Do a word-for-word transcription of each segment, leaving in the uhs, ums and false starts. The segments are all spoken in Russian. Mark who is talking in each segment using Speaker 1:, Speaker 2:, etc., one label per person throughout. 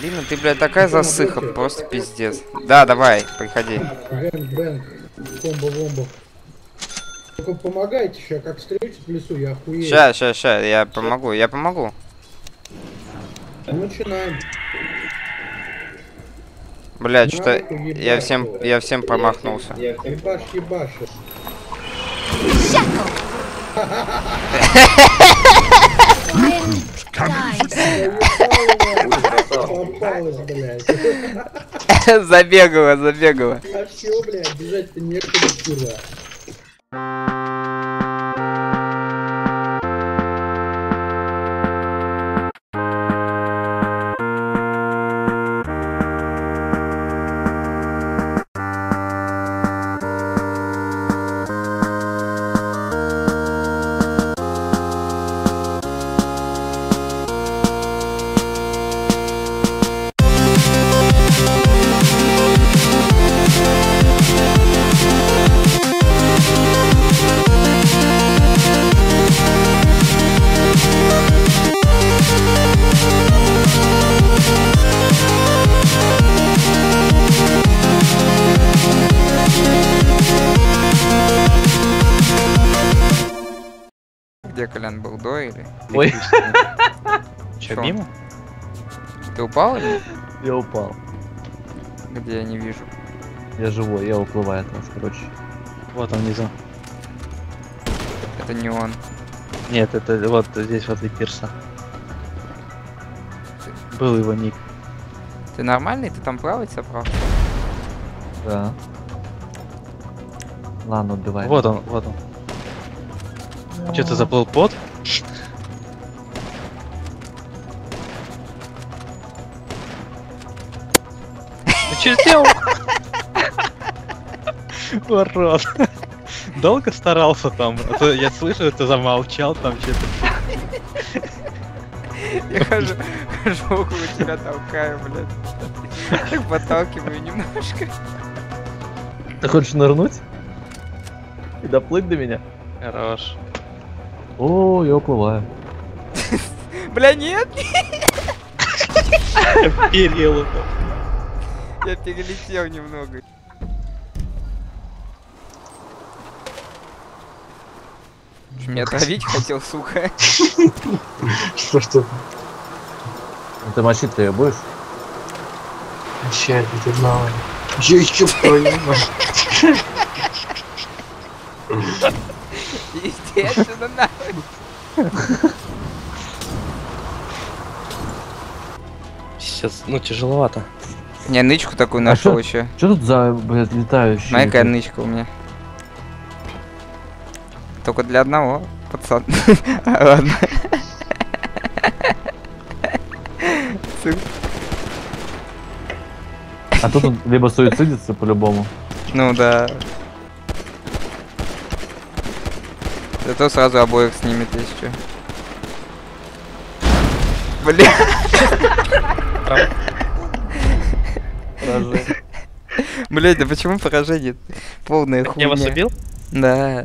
Speaker 1: Блин, ну ты, блядь, такая засыха, просто пиздец. Да, давай, приходи.
Speaker 2: Бэнк, бэнк, бомба-бомба. Только помогайте еще, как встретить в лесу, я охуею.
Speaker 1: Ща, ща, ща, я помогу, я помогу.
Speaker 2: Начинаем.
Speaker 1: Блядь, что я всем, я всем промахнулся.
Speaker 2: Ебаш, ебаш. Попалась, блядь.
Speaker 1: Забегала, забегала.
Speaker 2: А все, блядь, бежать-то некуда, куда.
Speaker 1: Где Колян был, до или?
Speaker 3: Ой.
Speaker 1: Чё?
Speaker 3: Чё, мимо?
Speaker 1: Ты упал или?
Speaker 3: Я упал.
Speaker 1: Где я не вижу?
Speaker 3: Я живой, я уплываю от вас, короче. Вот он внизу.
Speaker 1: Это не он.
Speaker 3: Нет, это вот здесь возле пирса. Был его ник.
Speaker 1: Ты нормальный? Ты там плавать собрал?
Speaker 3: Да. Ладно, убивай. Вот он, вот он. Че ты заплыл под? Ты че сделал? Ворот. Долго старался там? А то я слышу, ты замолчал там что-то.
Speaker 1: Я хожу, хожу около тебя, толкаю, блядь. Так подталкиваю немножко.
Speaker 3: Ты хочешь нырнуть? И доплыть до меня? Хорош. О, я уплываю.
Speaker 1: Бля, нет!
Speaker 3: Перел.
Speaker 1: Я перелетел немного. Меня отравить хотел, сука.
Speaker 4: Что что?
Speaker 3: Ты мочить ты ее будешь?
Speaker 4: Вообще, ты знала. Я еще понимаю.
Speaker 1: Иди отсюда нахуй.
Speaker 3: Сейчас, ну, тяжеловато.
Speaker 1: Не, нычку такую нашел еще.
Speaker 3: Что тут за, блядь, летающий?
Speaker 1: Смотри, какая нычка у меня. Только для одного, пацан. Ладно.
Speaker 3: А тут он либо суицидится по-любому.
Speaker 1: Ну да. Зато сразу обоих снимет, если что. Бля.
Speaker 3: Поражение.
Speaker 1: Блять, да почему поражение? Полная хуйня.
Speaker 3: Я вас убил?
Speaker 1: Да.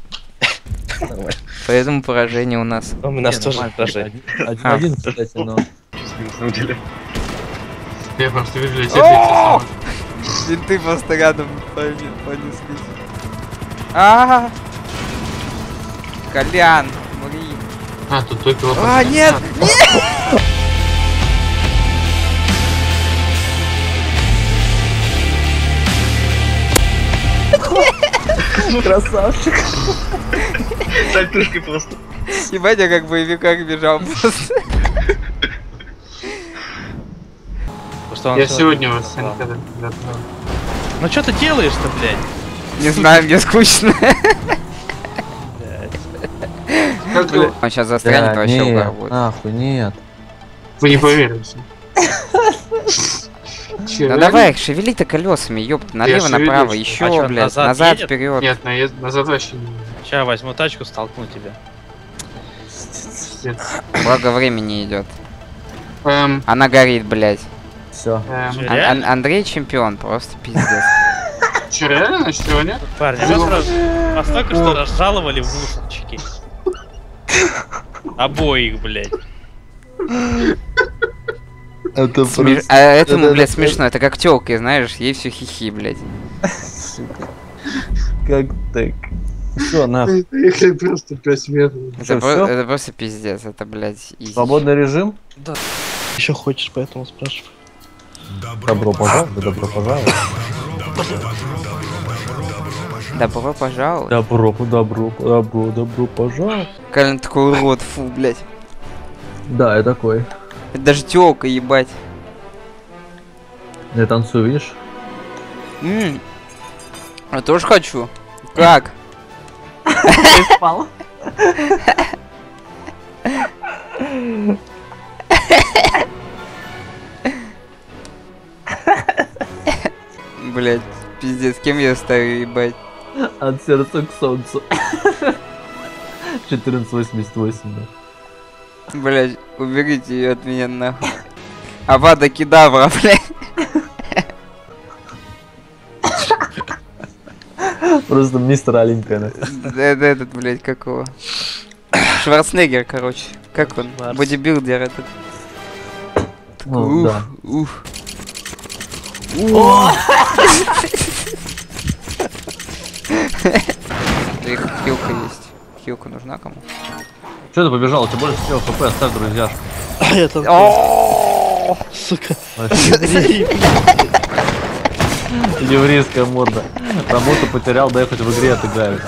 Speaker 1: Поэтому поражение у нас.
Speaker 3: У нас тоже поражение. Один, кстати, но...
Speaker 4: На самом деле. Я просто вижу, я
Speaker 1: тебя винты просто рядом понеслись. А, Колян, блин.
Speaker 4: А, тут только лопата.
Speaker 1: А, нет, нет!
Speaker 3: Красавчик.
Speaker 4: Так крышкой просто.
Speaker 1: Ебать, я как в боевиках бежал просто.
Speaker 4: Я сегодня вас никогда.
Speaker 3: Ну что ты делаешь-то, блядь?
Speaker 1: Не знаю, мне скучно. Он сейчас застрянет, вообще угар будет.
Speaker 3: Нахуй, нет.
Speaker 4: Вы не поверите.
Speaker 1: Ну давай, шевели-то колесами, ёпта, налево, направо, еще, блядь, назад, вперед.
Speaker 4: Нет, назад вообще не.
Speaker 3: Сейчас возьму тачку, столкну тебя.
Speaker 1: Благо времени идет.
Speaker 4: Эм,
Speaker 1: Она горит, блядь.
Speaker 3: Все.
Speaker 4: эм,
Speaker 1: Ан- Ан- Андрей чемпион, просто пиздец.
Speaker 4: Че, реально, сегодня?
Speaker 3: Парни, вас только что разжаловали в мусорчики. Обоих, блядь. Это
Speaker 1: Смеш- А этому, блядь, смешно. Это как тёлка, знаешь, ей все хихи, блядь.
Speaker 3: Как так? Все, нахуй.
Speaker 4: Ехали просто пять метров.
Speaker 1: Это,
Speaker 3: Что,
Speaker 1: про-
Speaker 3: всё?
Speaker 1: это просто пиздец, это, блядь, изи.
Speaker 3: Свободный режим?
Speaker 5: Еще хочешь, поэтому спрашиваю.
Speaker 3: Добро пожаловать, добро пожаловать.
Speaker 1: Добро пожаловать.
Speaker 3: Добро, добро, добро, добро пожаловать.
Speaker 1: Калин такой урод, фу, блядь.
Speaker 3: Да, я такой.
Speaker 1: Это даже тёлка, ебать.
Speaker 3: Я танцую, видишь?
Speaker 1: М. Я тоже хочу. Как?
Speaker 3: Спал.
Speaker 1: Блядь, пиздец, кем я стою, ебать?
Speaker 3: От сердца к солнцу. четырнадцать восемьдесят восемь, да.
Speaker 1: Блядь, уберите ее от меня нахуй. Авада кедавра, блядь.
Speaker 3: Просто мистер Олимпия, да.
Speaker 1: Это этот, блядь, какого? Шварценеггер, короче. Как он?
Speaker 5: Шварц.
Speaker 1: Бодибилдер этот.
Speaker 3: Ну,
Speaker 1: Ух,
Speaker 3: да.
Speaker 1: ух. Их хилка есть. Хилка нужна кому?
Speaker 3: Че ты побежал? У тебя больше всего хп, оставь друзьяшку.
Speaker 5: А я танцую.
Speaker 1: О,
Speaker 5: Сука.
Speaker 3: Еврейская морда. Работу потерял, дай хоть в игре отыграю.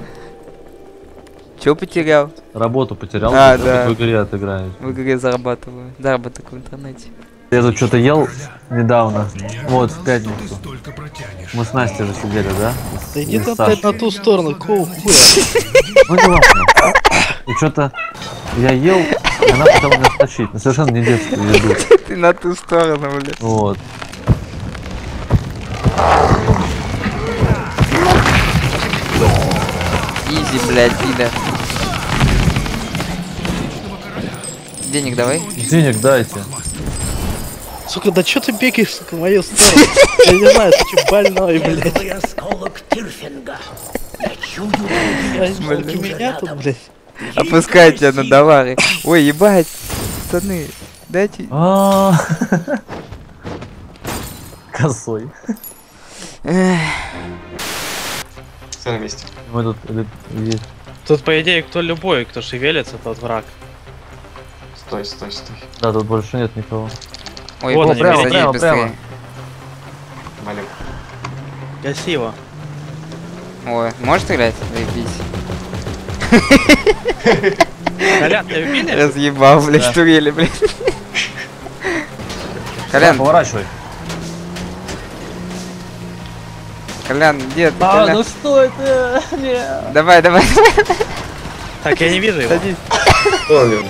Speaker 1: чё потерял?
Speaker 3: Работу потерял,
Speaker 1: А,
Speaker 3: дай
Speaker 1: да.
Speaker 3: хоть в игре отыграю.
Speaker 1: В игре зарабатываю. Заработок в интернете.
Speaker 3: Я тут что-то ел недавно. Вот, в пятницу. Мы с Настей же сидели, да?
Speaker 5: Да иди
Speaker 3: И
Speaker 5: ты
Speaker 3: с Сашей.
Speaker 5: опять на ту сторону, какого хуя?
Speaker 3: Ну не важно. И что-то я ел, и она хотела меня стащить. Но совершенно не детскую еду.
Speaker 1: Ты на ту сторону, блядь.
Speaker 3: Вот.
Speaker 1: Изи, блядь, пида. Денег давай.
Speaker 3: Денег дайте.
Speaker 5: Сука, да чё ты бегаешь, сука, в мою сторону? Я не знаю, ты чё больной, блядь. Я не меня тут, блядь.
Speaker 1: Опускайте на давары. Ой, ебать. Пацаны, дайте.
Speaker 3: А. Косой.
Speaker 1: Эх,
Speaker 4: Все на месте.
Speaker 3: Мы тут э, есть.
Speaker 5: Тут, по идее, кто любой, кто шевелится, тот враг.
Speaker 4: Стой, стой, стой.
Speaker 3: Да, тут больше нет никого.
Speaker 1: Ой,
Speaker 5: Вот
Speaker 1: вот
Speaker 5: они,
Speaker 1: садись
Speaker 3: прямо,
Speaker 1: быстрее.
Speaker 3: прямо.
Speaker 4: Валим.
Speaker 5: Красиво.
Speaker 1: Ой, можешь стрелять? Заебись.
Speaker 5: Колян, тебя убили?
Speaker 1: Разъебал, блядь,
Speaker 3: Да.
Speaker 1: штурели, блядь.
Speaker 3: Да,
Speaker 1: Колян,
Speaker 3: поворачивай.
Speaker 1: Колян, дед,
Speaker 3: А,
Speaker 1: Колян.
Speaker 3: ну что это? Нет.
Speaker 1: Давай, давай, давай.
Speaker 5: Так, я не вижу его.
Speaker 1: Садись.
Speaker 4: Понял.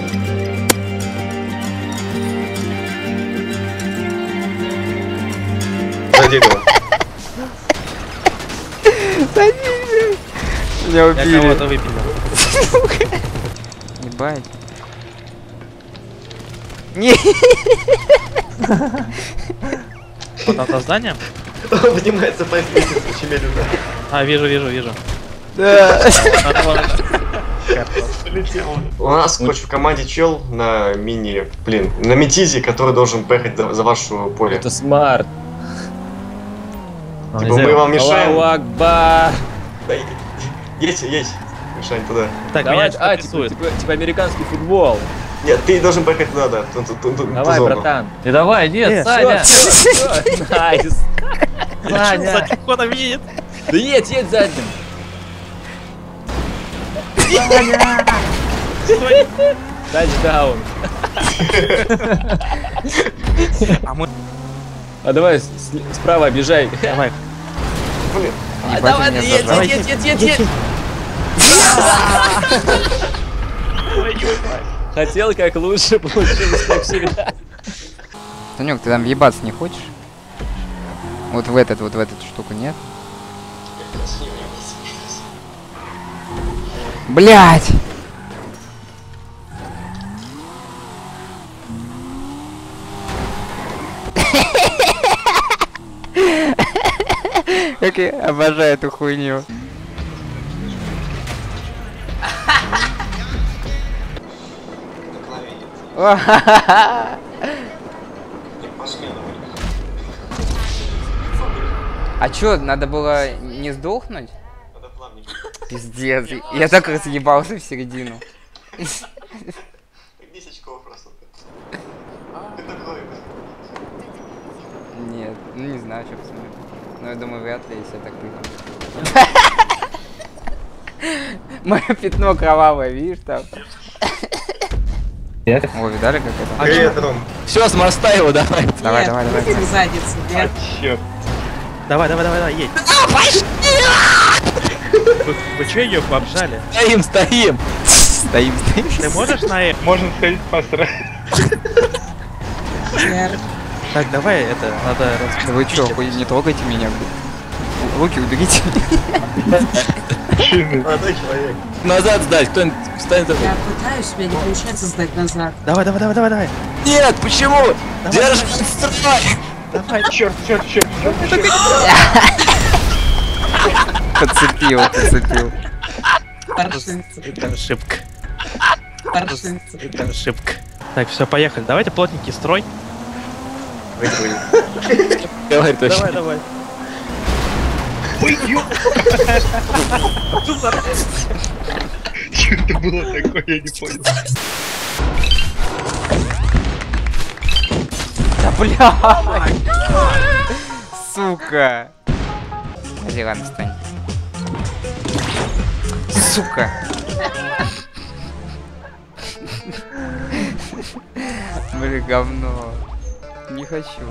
Speaker 4: Сзади его.
Speaker 1: Садись, блядь. Меня
Speaker 5: Я
Speaker 1: убили.
Speaker 5: кого-то выпилил.
Speaker 1: Ебать. Не.
Speaker 5: Вот там за зданием?
Speaker 4: Поднимается по лестнице очень медленно.
Speaker 5: А, вижу, вижу, вижу.
Speaker 1: Да.
Speaker 4: У нас, короче, в команде чел на мини, блин, на метизе, который должен поехать за, за вашу поле.
Speaker 6: Это смарт.
Speaker 3: А,
Speaker 4: Типа
Speaker 3: нельзя
Speaker 4: мы
Speaker 3: его.
Speaker 4: вам мешаем.
Speaker 6: Аллаху Акбар.
Speaker 4: Да, едь, едь, мешаем туда.
Speaker 5: Так,
Speaker 6: Давай,
Speaker 5: меня
Speaker 6: а,
Speaker 5: что-то
Speaker 6: типа,
Speaker 5: рисует.
Speaker 6: типа, типа американский футбол.
Speaker 4: Нет, ты должен поехать туда, да. ту- ту- ту- ту- ту
Speaker 6: Давай,
Speaker 4: зону.
Speaker 6: братан.
Speaker 3: И давай, нет,
Speaker 5: Нет,
Speaker 3: Саня.
Speaker 6: Найс.
Speaker 3: Саня.
Speaker 5: За ходом едет.
Speaker 6: Да едь, едь задним. Тачдаун.
Speaker 5: А мы...
Speaker 6: А давай с- с- справа объезжай.
Speaker 5: Давай.
Speaker 4: Блин,
Speaker 6: А,
Speaker 1: Ебать,
Speaker 6: давай,
Speaker 1: у меня
Speaker 6: едь,
Speaker 1: зажал.
Speaker 6: едь, едь, едь, едь. Хотел как лучше, получилось как всегда.
Speaker 1: Санек, ты там ебаться не хочешь? Вот в этот, вот в эту штуку, нет? Блять! Как я обожаю эту хуйню. А чё, надо было не сдохнуть?
Speaker 4: Надо плавненько.
Speaker 1: Пиздец, я так разъебался в середину.
Speaker 4: десять очков просто. Это кровь.
Speaker 1: Нет, ну не знаю, что посмотреть. Но я думаю, вряд ли, если я так прыгну. Мое пятно кровавое, видишь там?
Speaker 3: Нет.
Speaker 1: О, видали, как это?
Speaker 4: Привет, Ром.
Speaker 6: Все, с моста его давай.
Speaker 1: Давай, давай, давай.
Speaker 7: Нет, задницу, нет.
Speaker 3: Черт. Давай, давай, давай, давай, едь. Вы, вы чё ее обжали?
Speaker 6: Стоим, стоим.
Speaker 1: Стоим, стоим.
Speaker 3: Ты можешь на F? Можно сходить посрать.
Speaker 7: Нет.
Speaker 3: Так, давай, это, надо...
Speaker 1: Да вы чё, хуй, не трогайте меня, блядь. Руки уберите.
Speaker 4: Молодой человек.
Speaker 6: Назад сдать, кто-нибудь встанет.
Speaker 7: Я пытаюсь, у меня не получается сдать назад.
Speaker 3: Давай, давай, давай, давай, давай.
Speaker 6: Нет, почему?
Speaker 3: Давай,
Speaker 6: Держи
Speaker 3: давай.
Speaker 6: строй.
Speaker 3: Давай, черт, черт, черт, черт, черт.
Speaker 1: Подцепил, подцепил.
Speaker 7: Паршинцы,
Speaker 3: Это ошибка.
Speaker 7: паршинцы.
Speaker 3: Это ошибка. Так, все, поехали. Давайте плотненький строй.
Speaker 4: Выиграли.
Speaker 6: Говори точно.
Speaker 3: Давай, давай. Ой, ё! Что это было такое, я не понял.
Speaker 1: Да бля! Сука! Иди, ладно, встань. Сука! Блин, говно. Не хочу.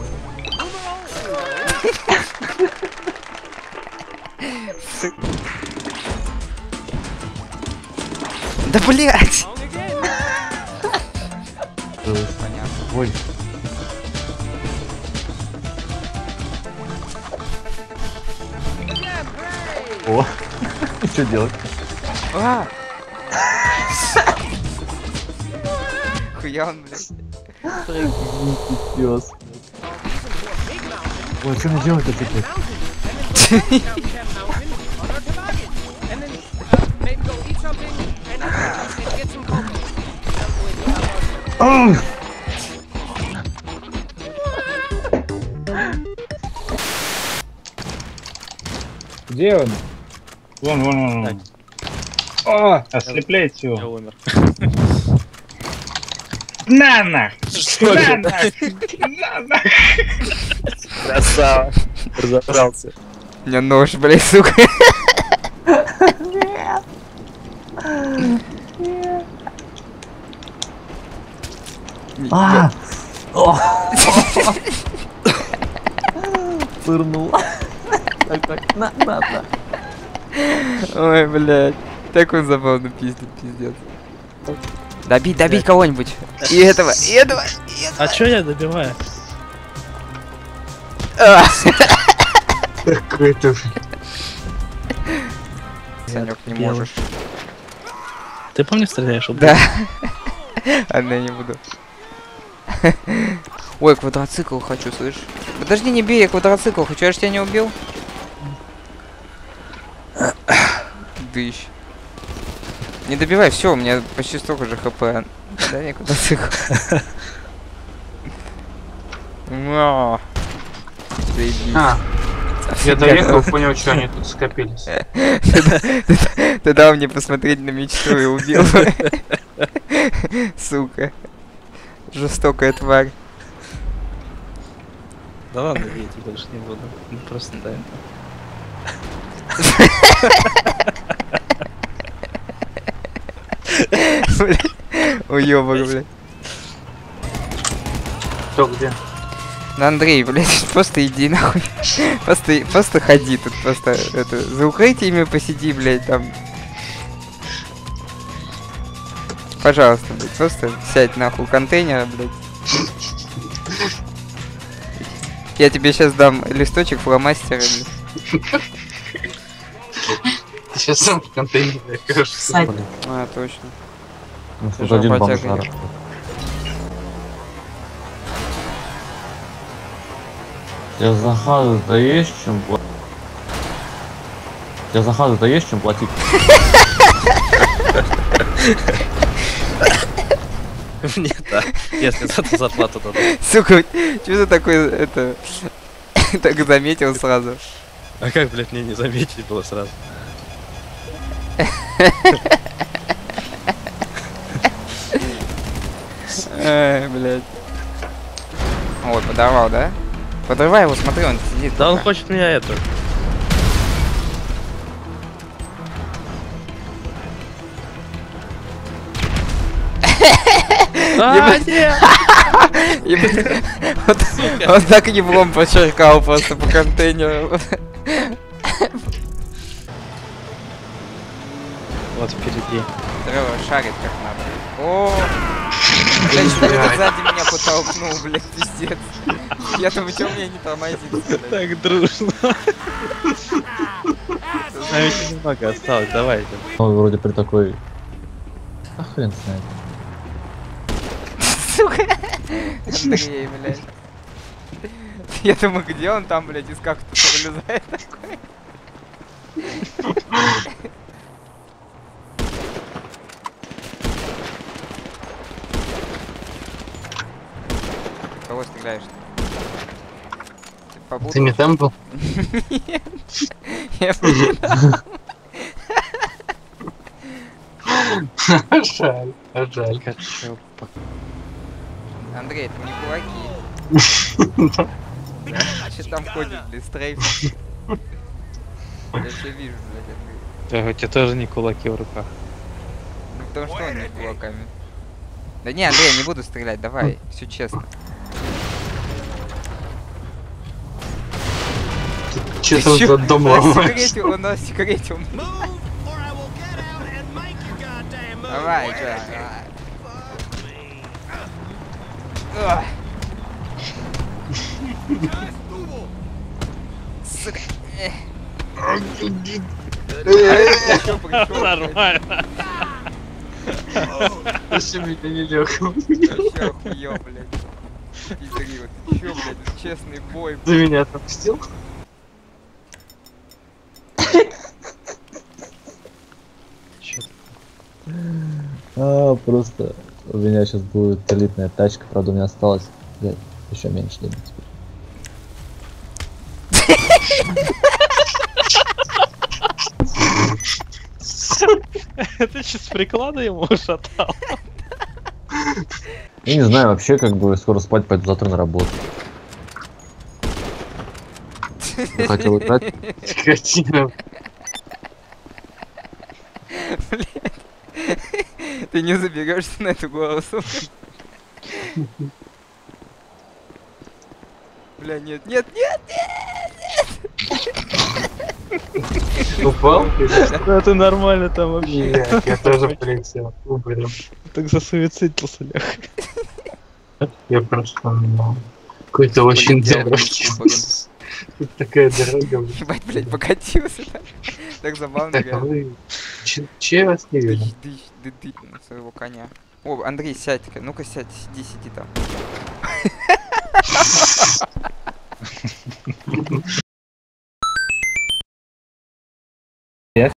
Speaker 1: Сука. Да блять! Понятно.
Speaker 8: Ой. О, что делать?
Speaker 1: А! Хуя он, блядь.
Speaker 8: Пиздец. Ой, что мне делать-то теперь? Ах!
Speaker 3: Где он? Вон, вон, вон. вон. О, ослепляет всего. Я умер. На нах!
Speaker 6: Что
Speaker 3: На
Speaker 6: же?
Speaker 3: нах! На нах!
Speaker 6: Красава. Разобрался.
Speaker 1: У меня нож, блядь, сука.
Speaker 8: А! О! Пырнул. Так, так, на, на, на.
Speaker 1: Ой, блядь. Так он забавно пиздит, пиздец. Добить, добить кого-нибудь. И этого, и этого, и этого.
Speaker 5: А чё я добиваю?
Speaker 1: А.
Speaker 4: Какой ты...
Speaker 1: Санёк, не
Speaker 5: Белый.
Speaker 1: можешь.
Speaker 5: Ты по мне стреляешь? Вот
Speaker 1: Да. Ладно, я не буду. Ой, квадроцикл хочу, слышь. Подожди, не бей, я квадроцикл хочу, я ж тебя не убил. Дыщ. Не добивай, все, у меня почти столько же хп. Да, не квадроцикл. Но. Заебись.
Speaker 9: А, я доехал, понял, что они тут скопились.
Speaker 1: Ты дал мне посмотреть на мечту и убил. Сука. Жестокая тварь.
Speaker 5: Да ладно, я тебе больше не буду. Ну, просто да.
Speaker 1: Уёбок, блядь.
Speaker 9: Кто где?
Speaker 1: Ну, Андрей, блядь, просто иди нахуй. Просто, просто ходи тут, просто это, за укрытиями посиди, блядь, там. Пожалуйста, блядь, просто сядь нахуй у контейнера, блядь. Я тебе сейчас дам листочек фломастера, блядь.
Speaker 9: Ты сейчас сам в контейнере окажешься.
Speaker 7: Садь.
Speaker 1: А, точно.
Speaker 8: Ну,
Speaker 1: Ты
Speaker 8: тут один
Speaker 1: работяга,
Speaker 8: бомжара.
Speaker 1: конечно.
Speaker 8: Я за хазу-то есть чем платить? Я за хазу-то есть чем платить?
Speaker 6: Мне да. Если за зарплату дадут.
Speaker 1: Сука, что ты такой, это... Так заметил сразу.
Speaker 6: А как, блядь, мне не заметить было сразу?
Speaker 1: Ай, блядь. Ой, подорвал, да? Подрывай его, смотри, он сидит.
Speaker 6: Да он
Speaker 1: пока.
Speaker 6: хочет меня это. А, нет!
Speaker 1: Ебать. Вот- Он так еблом почеркал просто по контейнеру.
Speaker 3: Вот впереди.
Speaker 1: Треба шарить как надо. О! Блядь, что это сзади меня потолкнул, блядь, пиздец. Я думаю, что меня не тормозит, блядь.
Speaker 3: Так дружно. А ведь немного осталось, давайте.
Speaker 8: Он вроде при такой... А хрен знает.
Speaker 1: Сука! Андрей, блядь. Я думаю, где он там, блядь, из кактуса вылезает такой? Кого стреляешь? Ты
Speaker 9: Ты не там был?
Speaker 1: Нет. Я понял.
Speaker 9: Жаль, жаль.
Speaker 3: Хочу.
Speaker 1: Андрей, это не кулаки. Что там ходит, блядь, стрейф? Я все вижу, блядь, Андрей.
Speaker 3: Да, у тебя тоже не кулаки в руках.
Speaker 1: Ну потому что он не кулаками. Да не, Андрей, не буду стрелять, давай, все честно.
Speaker 9: Че
Speaker 1: Ты
Speaker 9: там
Speaker 1: чё?
Speaker 9: за дом
Speaker 1: Он нас
Speaker 9: ломаешь?
Speaker 1: секретил, он нас секретил. Давай, чё, давай. Ах. Сука. Эх. Чё пришёл, блядь?
Speaker 3: Нормально.
Speaker 9: Зачем меня не лег?
Speaker 1: Вообще охуел, блядь. Пидори, вот ты чё, блядь, это честный бой,
Speaker 9: Ты меня отпустил?
Speaker 8: А, просто у меня сейчас будет элитная тачка, правда у меня осталось блядь, еще меньше денег теперь.
Speaker 3: Ты что, с приклада ему шатал?
Speaker 8: Я не знаю, вообще как бы скоро спать пойду завтра на работу. Я хотел играть.
Speaker 9: Скотина.
Speaker 1: блядь. Ты не заберешься на эту голову, сука. Бля, нет, нет, нет,
Speaker 9: Упал?
Speaker 3: Да ты нормально там вообще.
Speaker 9: Нет, я тоже полетел. Уберем.
Speaker 3: Так за суицид посолях.
Speaker 9: Я просто, ну, какой-то очень
Speaker 1: Блин,
Speaker 9: дорогий.
Speaker 1: блин.
Speaker 9: Тут такая дорога. блин.
Speaker 1: Ебать, блядь, покатился так. Так забавно,
Speaker 9: Так, а
Speaker 1: реально.
Speaker 9: вы... Че че я вас не видно?
Speaker 1: Дыщ, дыщ, ды, ды, на своего коня. О, Андрей, сядь, ну-ка сядь, сиди, сиди там.